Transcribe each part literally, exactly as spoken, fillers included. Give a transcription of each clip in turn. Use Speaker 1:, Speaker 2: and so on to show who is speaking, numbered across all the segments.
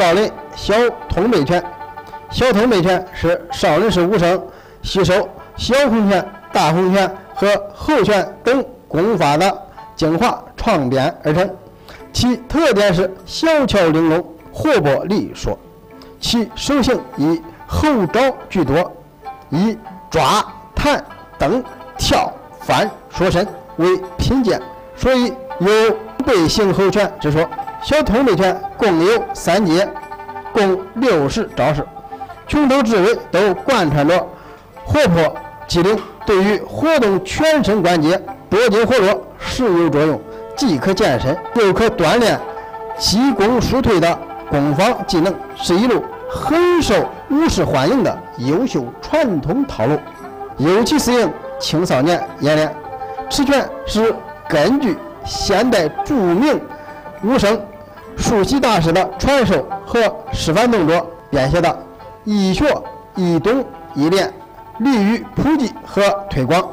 Speaker 1: 少林小通背拳。小通背拳是少林式武生吸收小红拳、大红拳和后拳等功法的精华创编而成，其特点是小巧玲珑、活泼利索。其手型以后爪居多，以抓、弹、蹬、跳、翻、缩身为品鉴，所以有背形后拳之说。小通背拳共有三节，共六十招式，从头至尾都贯穿着活泼机灵，对于活动全身关节、多筋活络实有作用，既可健身，又可锻炼积功疏退的攻防技能，是一路很受武士欢迎的优秀传统套路，尤其适应青少年演练。此拳是根据现代著名武生树习大师的传授和示范动作编写的，易学易懂易练，利于普及和推广。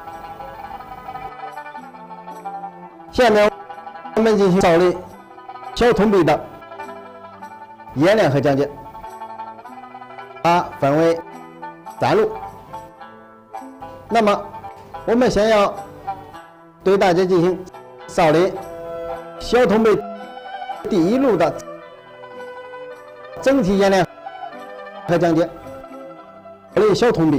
Speaker 1: 下面我们进行少林小通背的演练和讲解，它分为三路。那么我们先要对大家进行少林小通背第一路的整体演练和讲解。少林小通背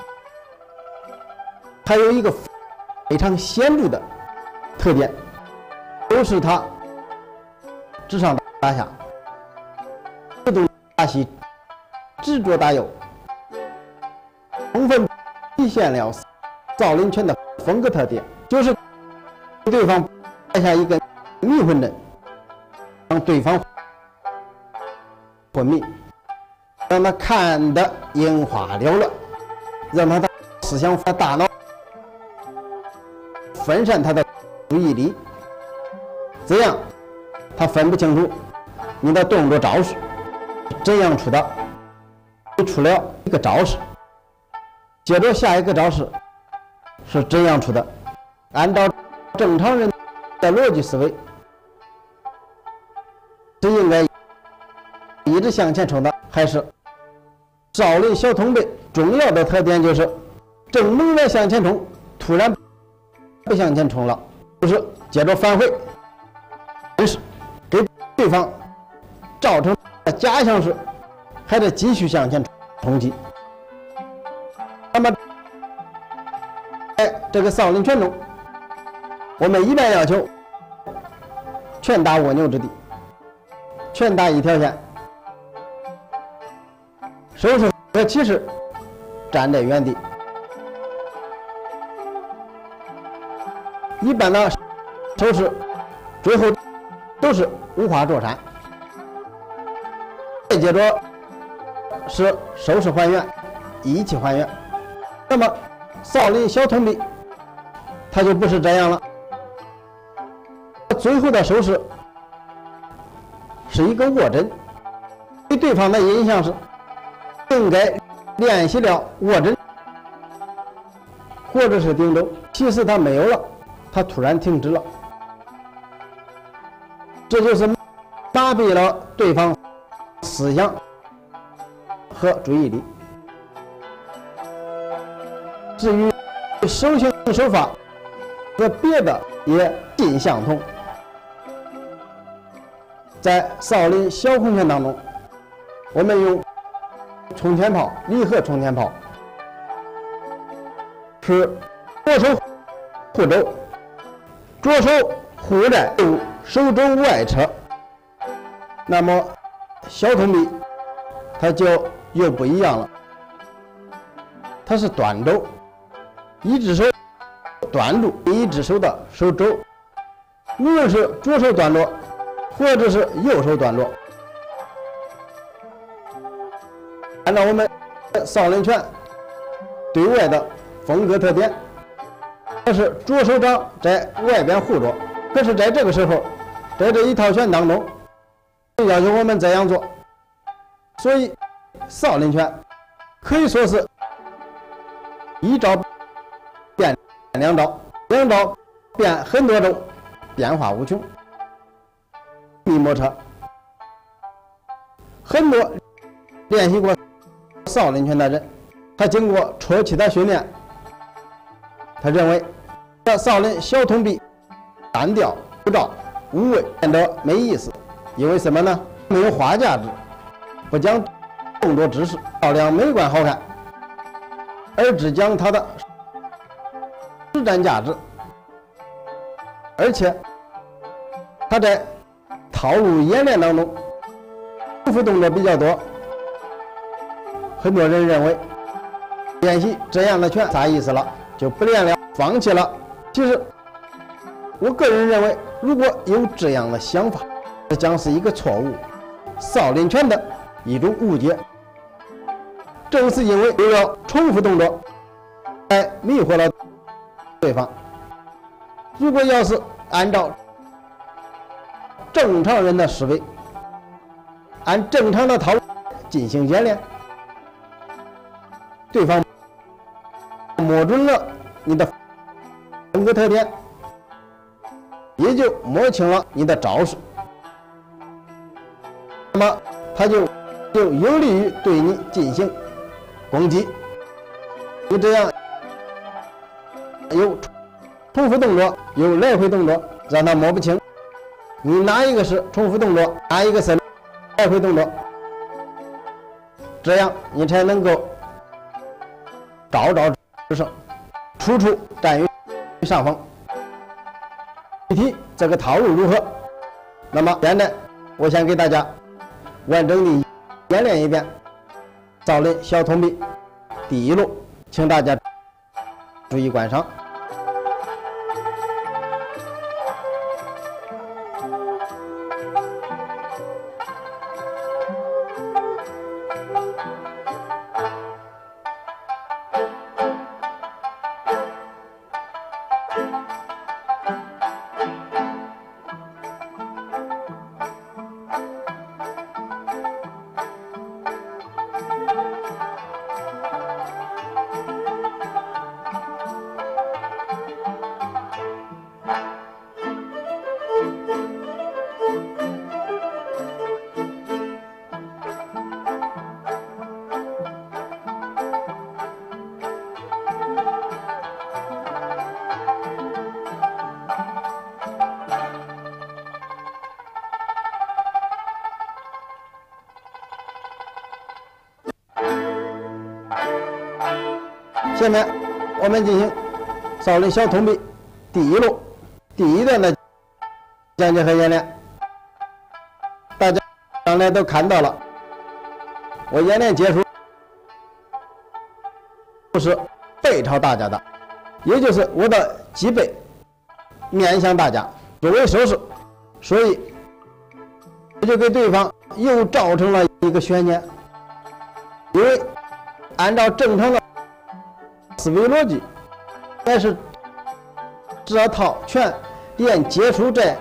Speaker 1: 它有一个非常显著的特点，就是它直上打下，自动打西，直着打右，充分体现了少林拳的风格特点，就是给对方摆下一个迷魂阵，让对方昏迷，让他看得眼花缭乱，让他的思想和大脑分散他的注意力，这样他分不清楚你的动作招式怎样出的，你出了一个招式，接着下一个招式是怎样出的。按照正常人的逻辑思维，是应该一直向前冲的，还是少林小通背重要的特点就是正猛然向前冲，突然不向前冲了，就是接着返回，但是给对方造成假象是还得继续向前冲击。那么在这个少林拳中，我们一般要求拳打蜗牛之地，拳打一条线，手势和起势站在原地。一般的手势最后都是五花坐禅，再接着是手势还原，一气还原。那么少林小通背它就不是这样了，最后的手势是一个握枕，对对方的印象是应该练习了握枕或者是顶肘，其实他没有了，他突然停止了，这就是麻痹了对方思想和注意力。至于手型手法和别的也尽相同。在少林小空拳当中，我们用冲天炮、离合冲天炮，是左手护肘，左手护在手肘外侧。那么小通背它就又不一样了，它是短肘，一只手端住另一只手的手肘，无论是左手端着或者是右手端着。按照我们少林拳对外的风格特点，这是左手掌在外边护着，可是在这个时候，在这一套拳当中要求我们这样做，所以少林拳可以说是一招变两招，两招变很多种，变化无穷。密莫测很多练习过少林拳的人，他经过初期的训练，他认为这少林小通臂单调枯燥无味，变得没意思。因为什么呢？没有花架子，不讲动作知识，漂亮美观好看，而只讲它的实战价值。而且他在套路演练当中重复动作比较多，很多人认为练习这样的拳啥意思了，就不练了，放弃了。其实我个人认为，如果有这样的想法，这将是一个错误，少林拳的一种误解。正是因为有了重复动作，才迷惑了对方。如果要是按照正常人的思维，按正常的套路进行演练，对方摸准了你的风格特点，也就摸清了你的招式，那么他就就有利于对你进行攻击。你这样有重复动作，有来回动作，让他摸不清你哪一个是重复动作，哪一个是来回动作，这样你才能够招招制胜，处处占于上风。具体这个套路如何？那么现在我想给大家完整的演练一遍少林小通臂第一路，请大家注意观赏。下面我们进行少林小通臂第一路第一段的讲解和演练。大家刚才都看到了，我演练结束是背朝大家的，也就是我的脊背面向大家作为手势，所以这就给对方又造成了一个悬念。因为按照正常的思维逻辑，应该是这套拳练结束在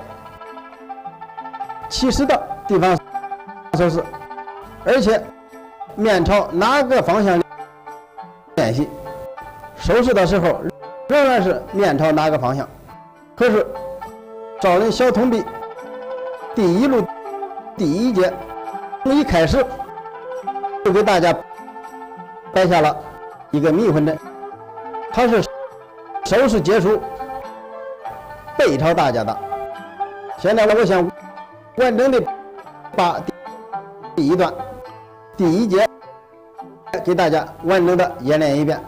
Speaker 1: 起始的地方手势，而且面朝哪个方向练习，手势的时候仍然是面朝哪个方向。可是少林小通臂第一路第一节从一开始就给大家摆下了一个迷魂阵，它是手势结束背朝大家的。现在我想完整的把第一段第一节给大家完整的演练一遍。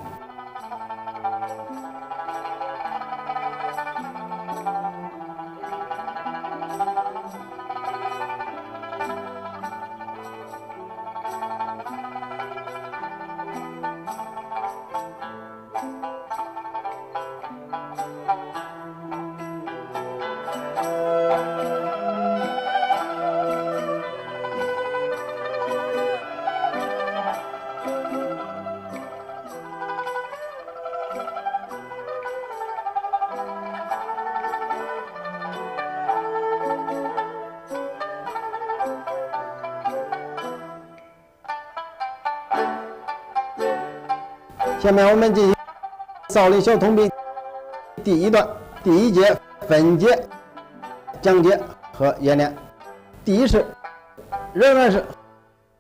Speaker 1: 下面我们进行少林小通臂第一段第一节分节讲解和演练。第一式仍然是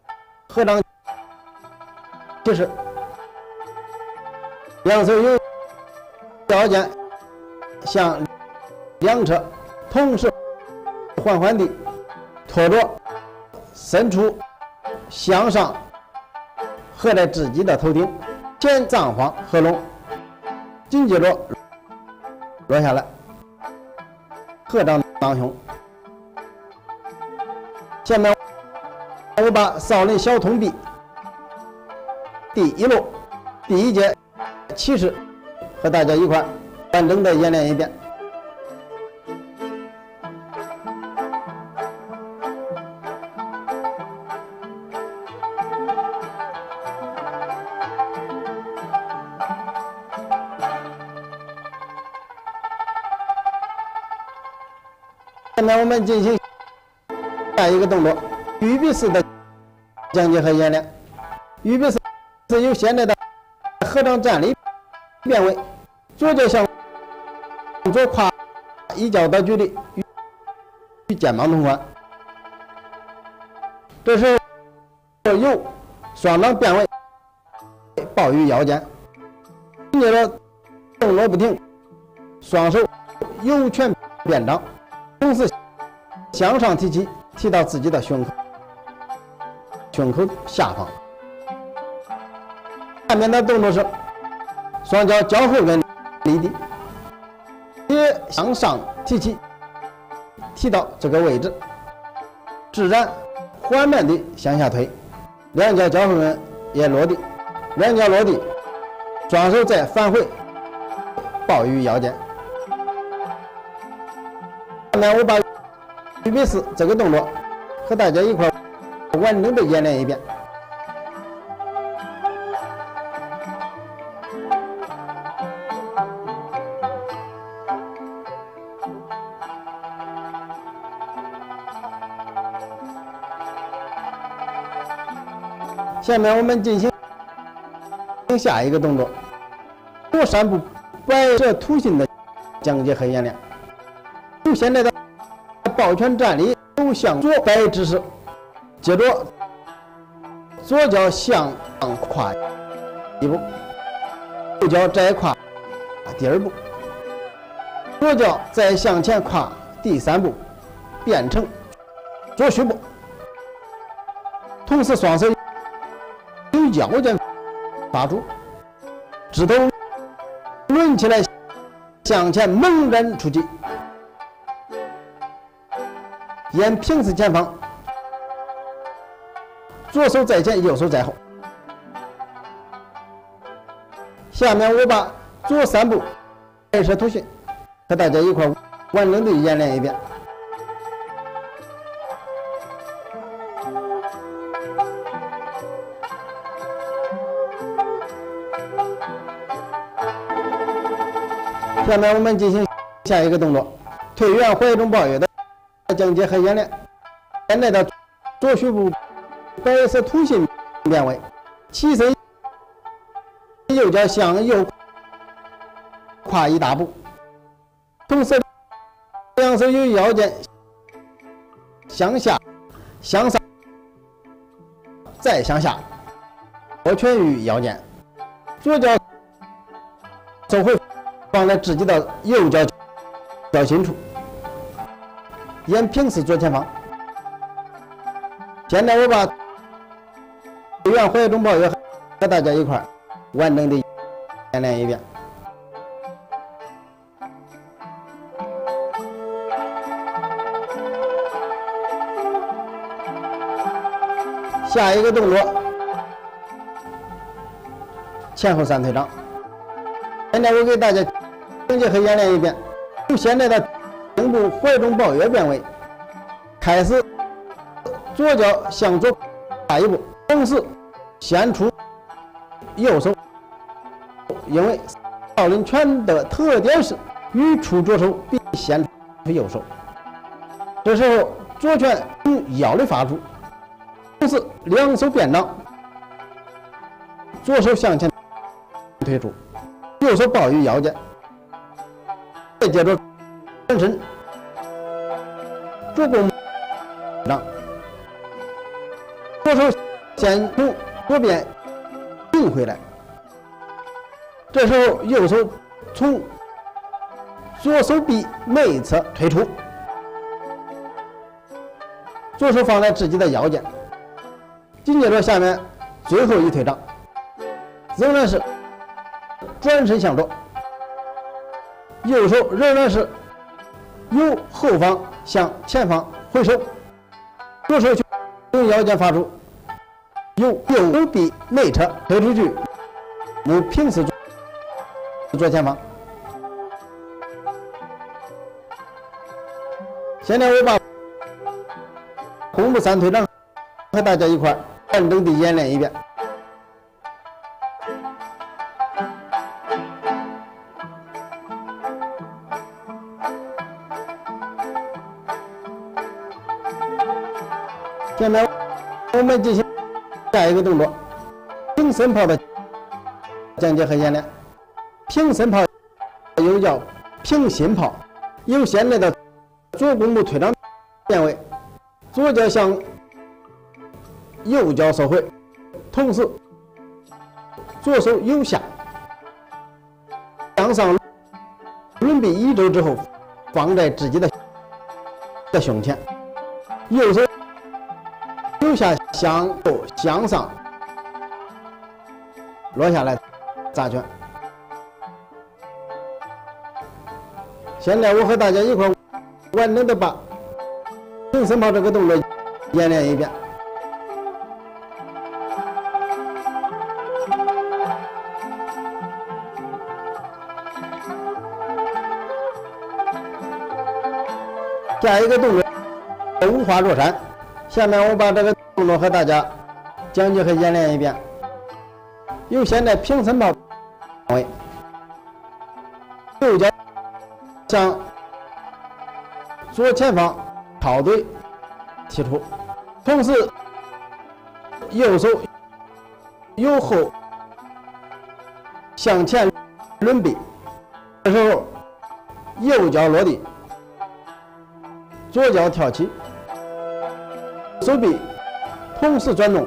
Speaker 1: 合掌起势，两手由腰间向两侧同时缓缓地拖着，伸出向上，合在自己的头顶，前上方合拢，紧接着落下来，合掌当胸。下面我把少林小通臂第一路第一节起势和大家一块完整的演练一遍。下面我们进行下一个动作，预备式的讲解和演练。预备式是由现在的合掌站立变为左脚向左跨一脚的距离与肩膀同宽，这时候由双掌变为抱于腰间，紧接着动作不停，双手由拳变掌，同时向上提起，提到自己的胸口胸口下方。下面的动作是双脚交后跟离地，也向上提起，提到这个位置，自然缓慢地向下推，两脚交后跟也落地，两脚落地，双手再返回抱于腰间。下面我把预备式这个动作和大家一块完整的演练一遍。下面我们进行下一个动作，左三步百折图形的讲解和演练。由现在的抱拳站立，手向左摆姿势，接着左脚向上跨一步，右脚再跨第二步，左脚再向前跨第三步，变成左虚步。同时双手由腰间发出，指头抡起来，向前猛然出击，眼平视前方，左手在前，右手在后。下面我把左三步摆设图形和大家一块完整的演练一遍。下面我们进行下一个动作，退圆怀中抱月的讲解和演练。现在的左虚步摆设图形变为起身，右脚向右跨一大步，同时两手由腰间向下、向上，再向下，握拳于腰间，左脚手回放在自己的右脚脚心处，眼平视左前方。现在我把退圆怀中抱月和大家一块完整的演练一遍。下一个动作，前后三推掌。现在我给大家讲解和演练一遍，由现在的颈部怀中抱月变为开始左脚向左跨一步，同时先出右手，因为少林拳的特点是欲出左手必先出右手，这时候左拳从腰里发出，同时两手变掌，左手向前推出，右手抱于腰间，再接着转身左弓掌，左手先从左边迎回来，这时候右手从左手臂内侧推出，左手放在自己的腰间，紧接着下面最后一推掌，仍然是转身向左，右手仍然是由后方向前方回收，左手从腰间发出，由右手臂内侧推出去，目平视左前方。现在我把弓步三推掌和大家一块完整的演练一遍。下面我们进行下一个动作，平身炮的讲解和演练。平身炮又叫平心炮，由现在的左弓步推掌变为左脚向右脚收回，同时左手由下向上抡臂一周之后，放在自己的的胸前，右手由下向右向上落下来砸拳。现在我和大家一块完整的把平身炮这个动作演练一遍。下一个动作五花若山，下面我把这个动作和大家讲解和演练一遍。由现在平身炮为右脚向左前方靠对提出，同时右手由后向前抡臂，这时候右脚落地，左脚跳起，手臂同时转动，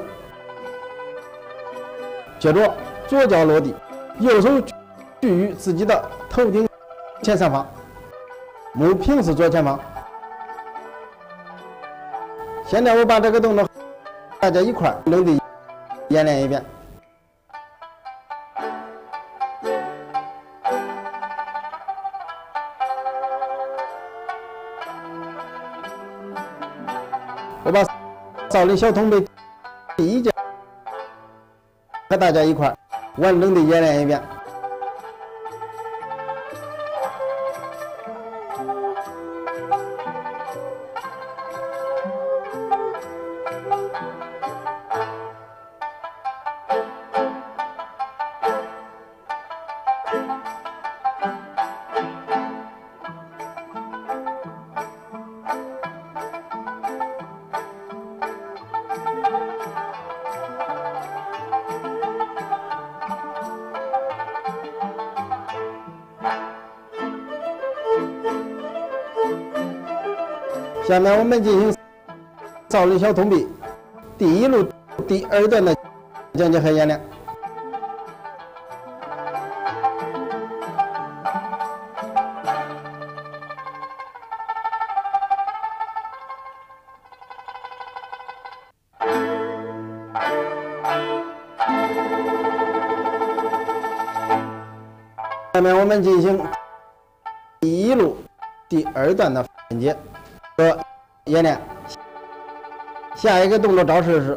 Speaker 1: 接着左脚落地，右手居于自己的头顶前上方，目平视左前方。现在我把这个动作大家一块儿能地演练一遍。我把少林小通背第一节和大家一块儿完整的演练一遍。下面我们进行少林小通臂第一路第二段的讲解和演练。下面我们进行第一路第二段的分解和演练。下一个动作招式是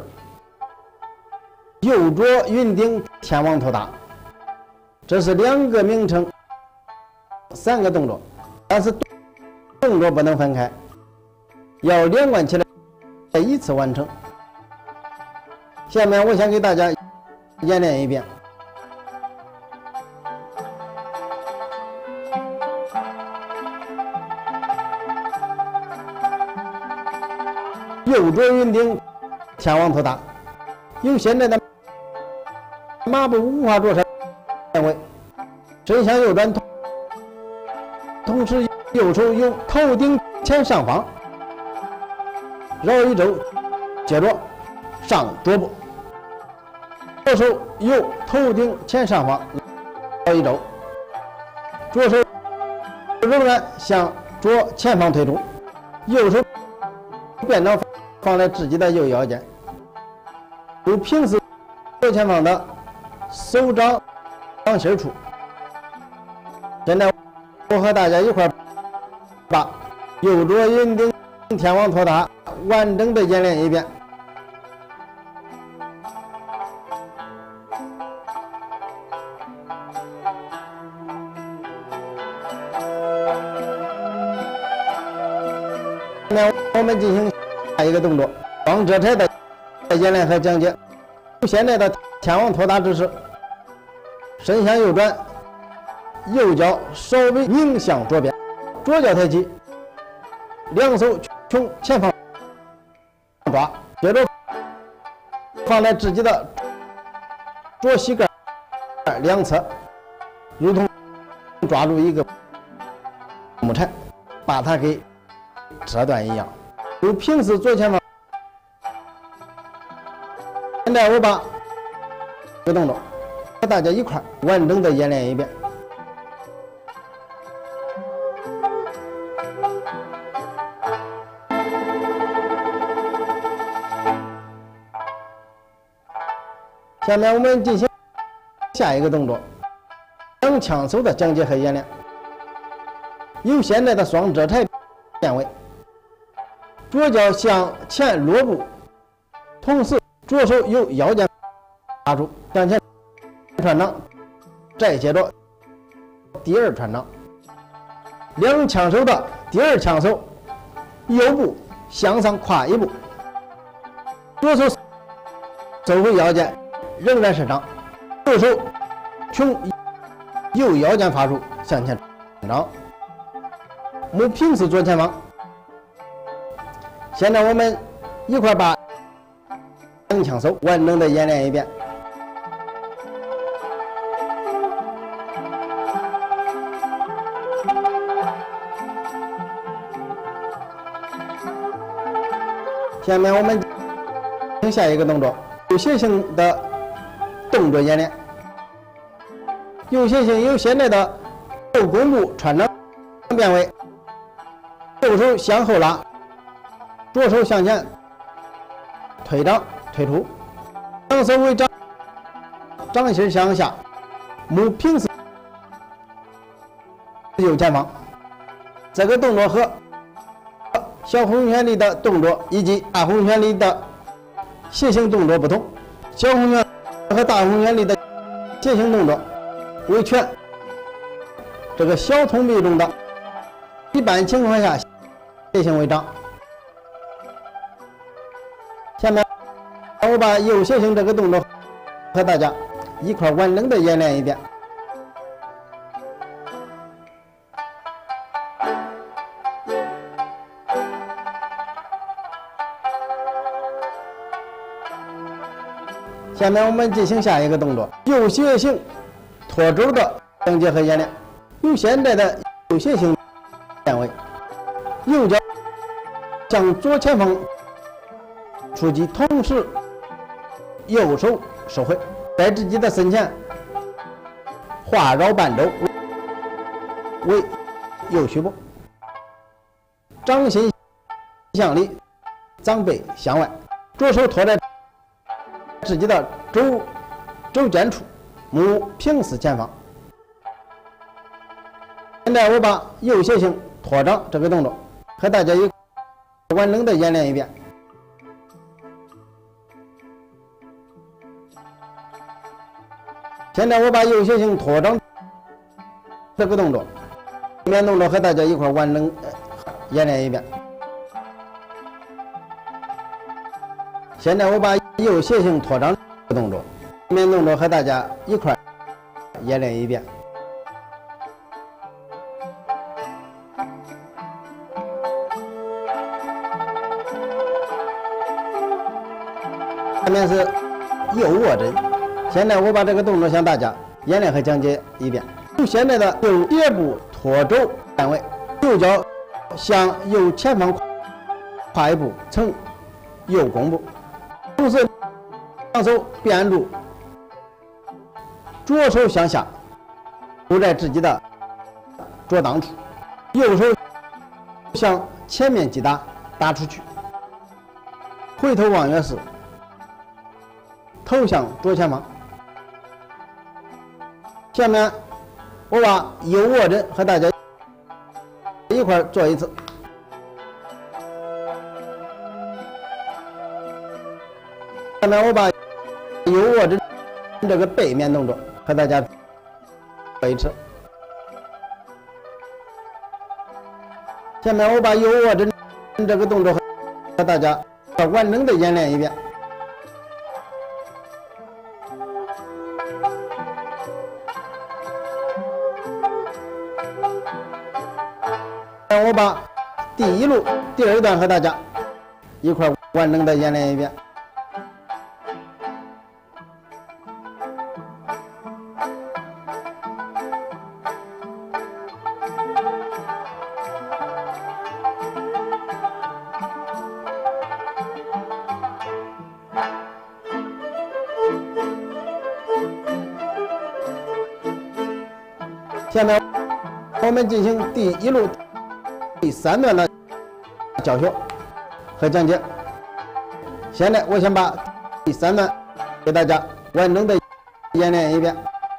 Speaker 1: 右左云顶天王头打，这是两个名称，三个动作，但是动作不能分开，要连贯起来一次完成。下面我想给大家演练一遍。右左云顶天王头打，由现在的马步五花着山为身向右转，同时右手由头顶前上方绕一周，接着上桌步， 左手由头顶前上方绕一周，左手仍然向左前方推出，右手便掌放在自己的右腰间，由平视左前方的手掌掌心处。现在我和大家一块把右左引顶天王托塔完整的演练一遍。下面我们进行下一个动作，双遮台的演练和讲解。现在的天王托塔姿势，身向右转，右脚稍微拧向左边，左脚抬起，两手从前方抓，接着放在自己的左膝盖两侧，如同抓住一个木柴，把它给折断一样，由平视左前方。现在我把这个动作和大家一块完整的演练一遍。下面我们进行下一个动作，两枪手的讲解和演练。由现在的双遮台变为左脚向前落步，同时左手由腰间发出向前穿掌，再接着第二穿掌。两枪手的第二枪手右步向上跨一步，左手收回腰间，仍然是掌，右手从右腰间发出向前穿掌，目平视左前方。现在我们一块把两枪手完整的演练一遍。下面我们进行下一个动作，有协性的动作演练。有协性由现在的右弓步穿掌变为右手向后拉，左手向前推掌推出，两手为掌，掌心向下，目平视右前方。这个动作和小红拳里的动作以及大红拳里的协性动作不同。小红拳和大红拳里的协性动作为拳，这个小通臂中的一般情况下协性为掌。下面我把右协性这个动作和大家一块完整的演练一遍。下面我们进行下一个动作，右协性拖肘的讲解和演练。由现在的右协性变为右脚向左前方出击，同时右手收回，在自己的身前画绕半周为右虚步，掌心向里，掌背向外，左手托在自己的肘肘尖处，目平视前方。现在我把右协性托掌这个动作和大家一完整的演练一遍。现在我把右协性托掌这个动作背面动作和大家一块完整演练一遍。现在我把右协性托掌这个动作背面动作和大家一块演练一遍。下面是右握枕，现在我把这个动作向大家演练和讲解一遍。由现在的右斜步托肘单位，右脚向右前方跨一步，呈右弓步，同时两手变住左手向下，勾在自己的左裆处，右手向前面击打，打出去。回头望月时，头向左前方。下面我把右握针和大家一块做一次。下面我把右握针这个背面动作和大家做一次。下面我把右握针这个动作和大家完整的演练一遍。我把第一路第二段和大家一块完整的演练一遍。下面我们进行第一路第三段的教学和讲解。现在我先把第三段给大家完整的演练一遍。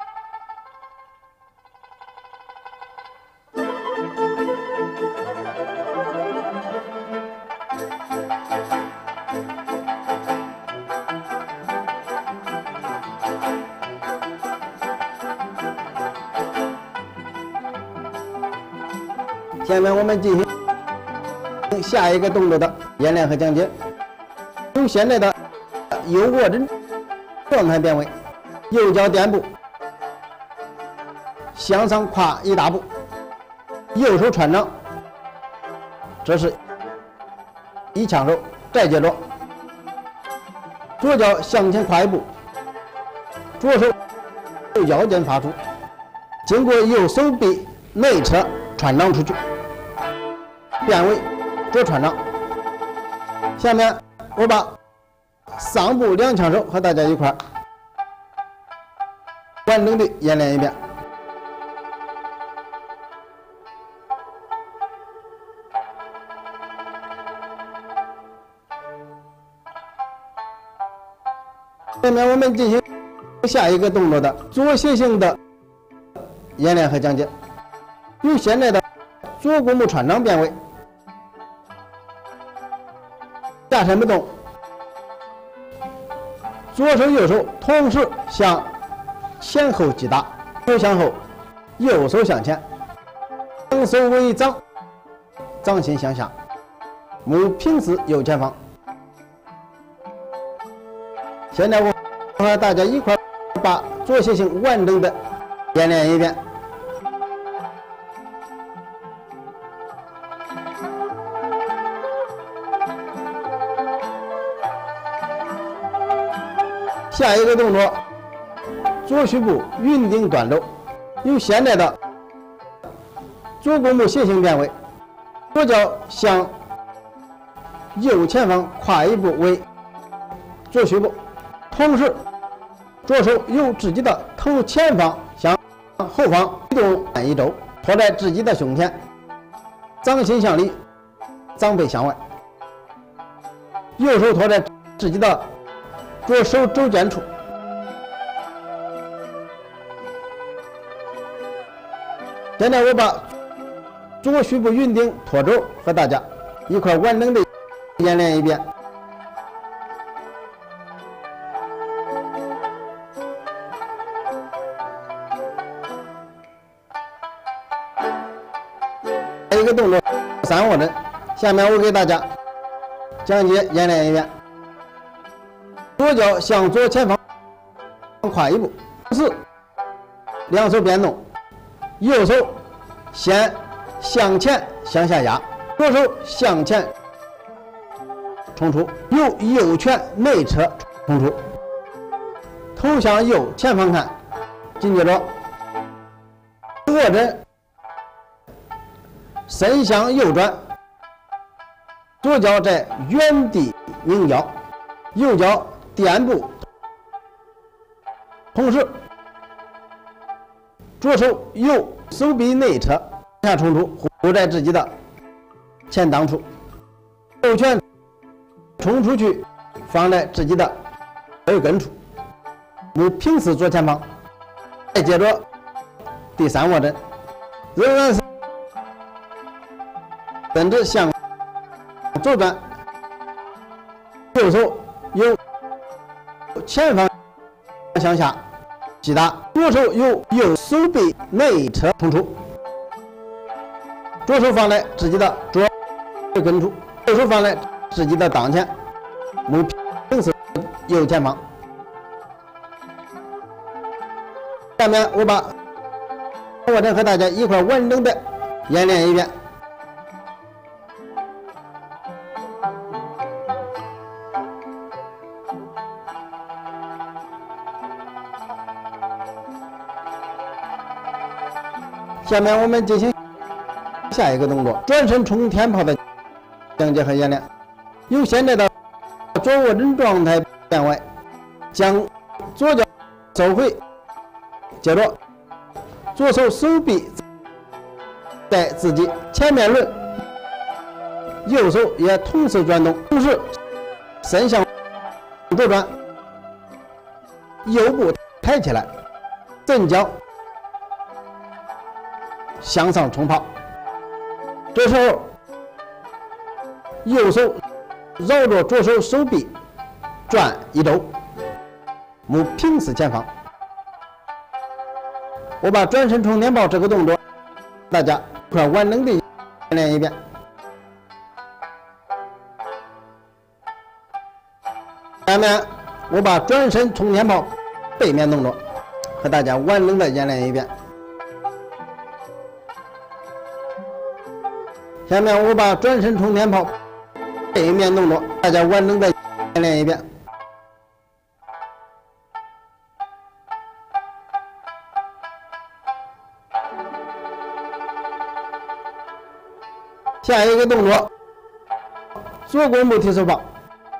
Speaker 1: 下面我们进行下一个动作的演练和讲解。用现在的右握针状态变为右脚垫步，向上跨一大步，右手穿掌，这是一枪手。再接着，左脚向前跨一步，左手腰间发出，经过右手臂内侧穿掌出去，变为左穿掌。下面我把上部两枪手和大家一块完整的演练一遍。下面我们进行下一个动作的左斜行的演练和讲解。用现在的左弓步穿掌变为下身不动，左手右手同时向前后击打，手向后，右手向前，双手为掌，掌心向下，目平视右前方。现在我和大家一块把左斜行完整的演练一遍。下一个动作，左虚步云顶端肘，由现在的左弓步斜行变为左脚向右前方跨一步为左虚步，同时左手由自己的头前方向后方移动一肘，托在自己的胸前，掌心向里，掌背向外，右手托在自己的左手肘尖处。现在我把左虚步云顶托肘和大家一块完整的演练一遍。一个动作三握针，下面我给大家讲解演练一遍。左脚向左前方跨一步，四，两手变动，右手先向前向下压，左手向前冲出，由右拳内侧冲出，头向右前方看，紧接着握针身向右转，左脚在原地拧脚，右脚垫步，同时左手右手臂内侧向下冲出，护在自己的前裆处，右拳冲出去，放在自己的耳根处，目平视左前方。再接着第三握针，仍然是身子向左转，右手由前方向下击打，左手由右手臂内侧冲出，左手放在自己的左耳根处，右手放在自己的裆前，目平视右前方。下面我把握针和大家一块完整的演练一遍。下面我们进行下一个动作，转身冲天炮的讲解和演练。由现在的左握针状态变为将左脚收回，接着左手手臂在自己前面轮，右手也同时转动，同时身向左转，右步抬起来，正脚向上冲跑。这时候右手绕着左手手臂转一周，目平视前方。我把转身冲天炮这个动作大家快完整的演练一遍。下面我把转身冲天炮背面动作和大家完整的演练一遍。下面我把转身冲天炮背面动作大家完整的演练一遍。下一个动作，左弓步提手炮。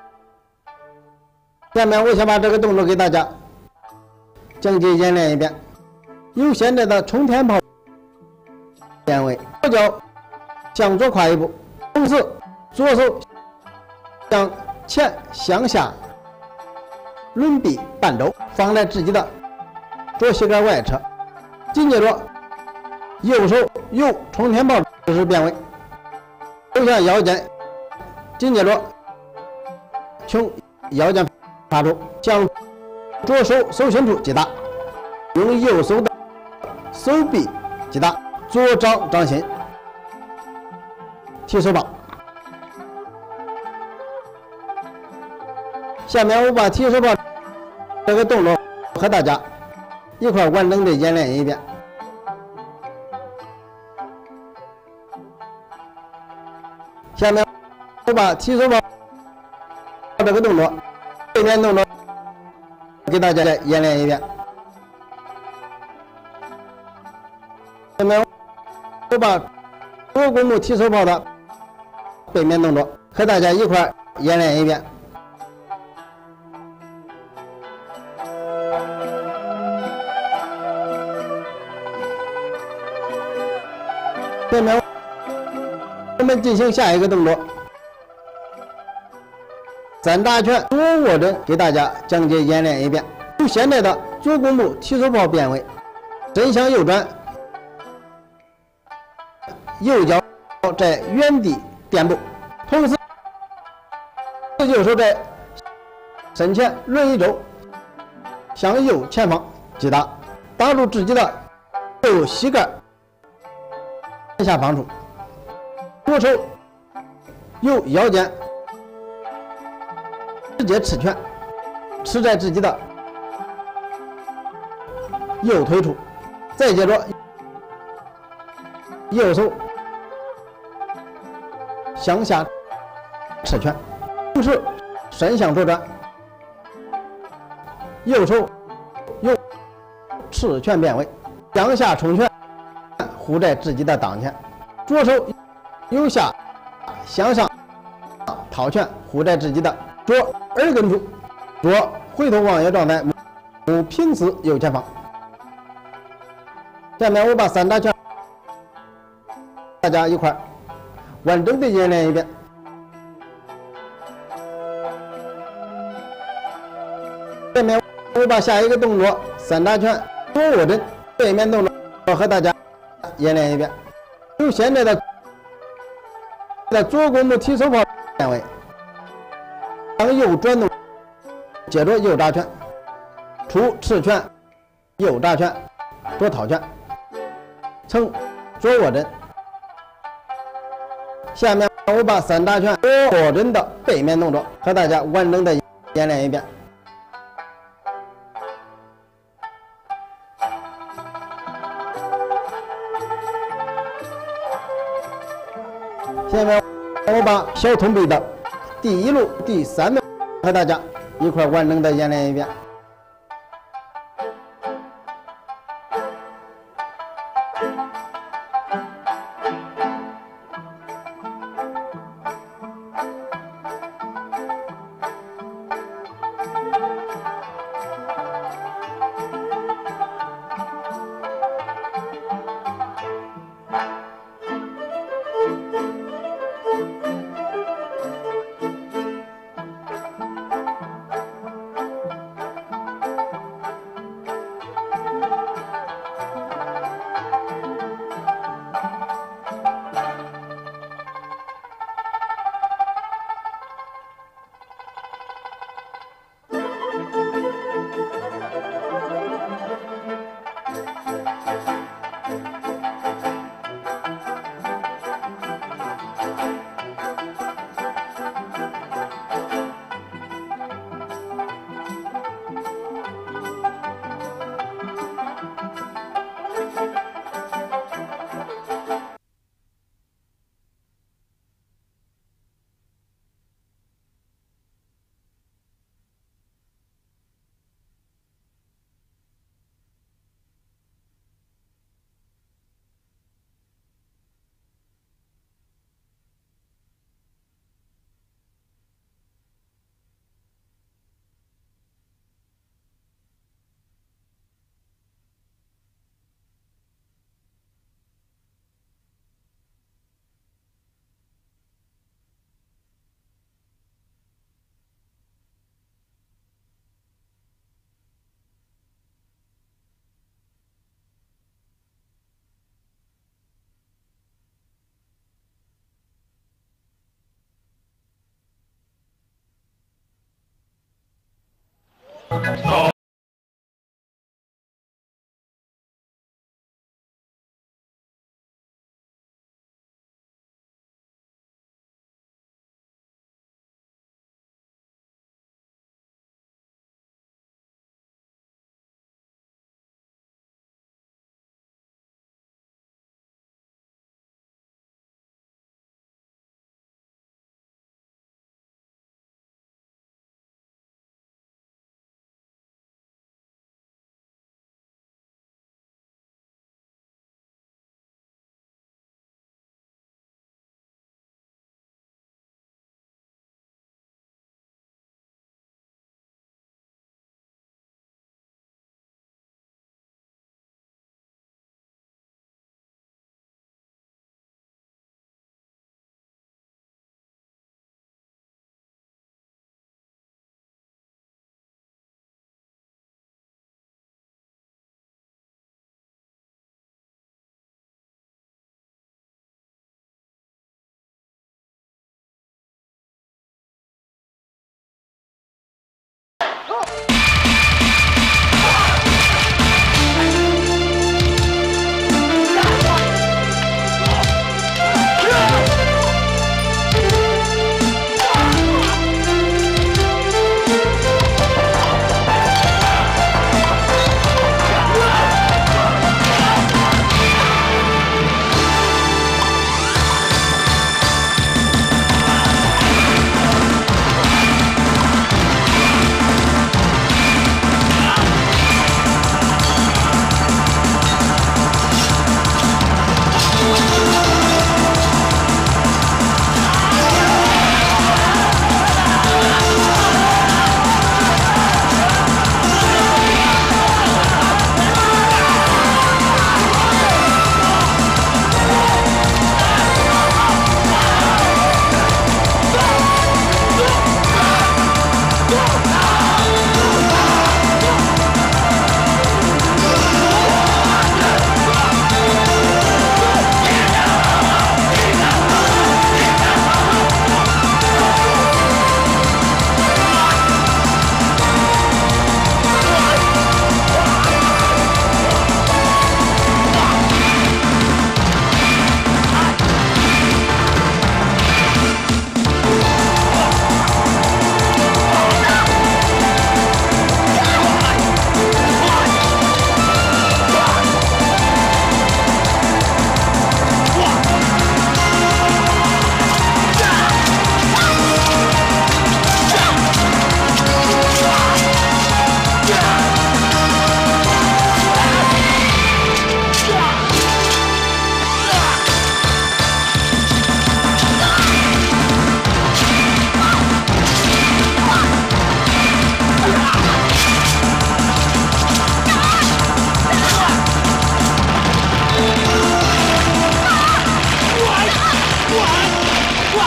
Speaker 1: 下面我先把这个动作给大家讲解演练一遍。由现在的冲天炮变为左脚向左跨一步，同时左手向前向下轮臂半周，放在自己的左膝盖外侧。紧接着右手由冲天炮姿势变为走向腰间，紧接着从腰间发出，向左手手心处击打，用右手的手臂击打，左掌掌心提手炮。下面我把提手炮这个动作和大家一块完整的演练一遍。下面我把提手炮这个动作背面动作给大家来演练一遍。下面我把左弓步提手炮的背面动作和大家一块演练一遍。下面我们进行下一个动作，三大拳左握针给大家讲解演练一遍。由现在的左弓步提手炮变为身向右转，右脚在原地垫步，同时右手在身前轮一周，向右前方击打，打入自己的右膝盖下方处。左手由腰间直接持拳，持在自己的右腿处，再接着右手向下持拳，同时身向左转，右手由持拳变为向下冲拳，护在自己的裆前，左手由下向上套拳，护在自己的左耳根处，左回头望腰状态，目平视右前方。 下面我把三大拳大家一块完整的演练一遍。下面我把下一个动作三大拳左握枕背面动作和大家演练一遍。由现在的在左弓步提手炮练为，当右转动，接着右扎拳，出持拳，右扎拳，左套拳，成左握枕。下面我把三大拳左握枕的背面动作和大家完整的演练一遍。下面我把小通背的第一路、第三路和大家一块完整的演练一遍。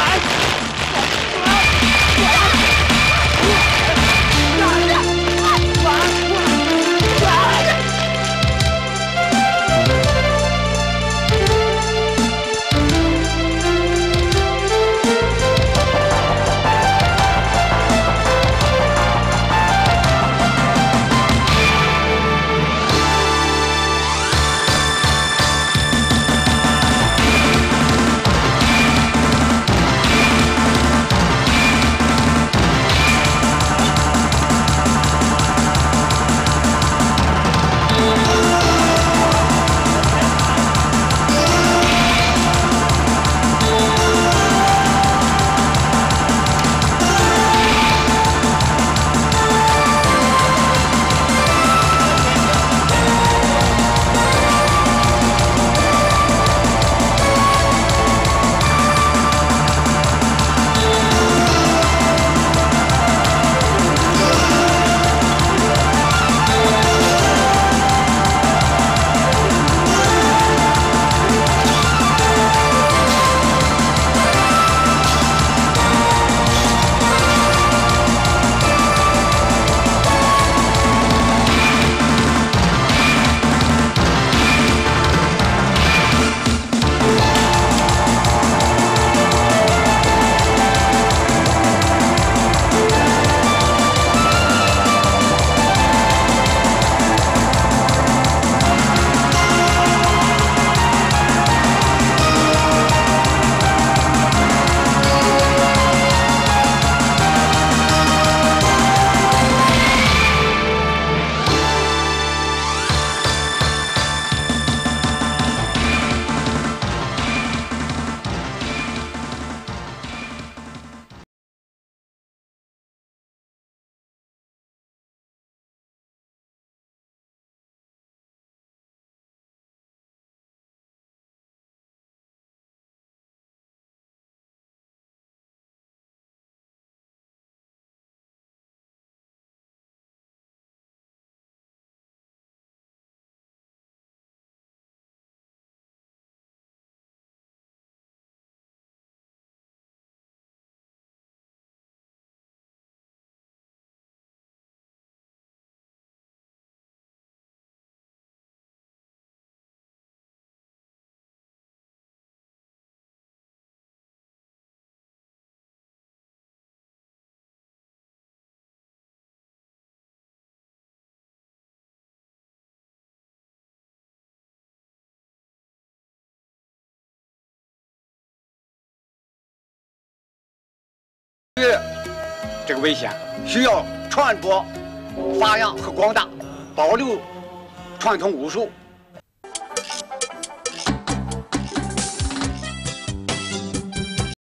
Speaker 2: 这个危险需要传播、发扬和广大，保留传统武术。